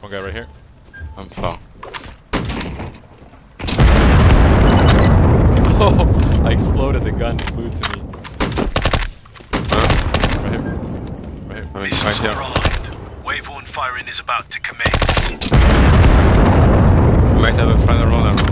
One guy right here. I'm far. Oh, I exploded. The gun flew to me. Right here. Right here. Right here. Wave 1 firing is about to commence. We might have a final round.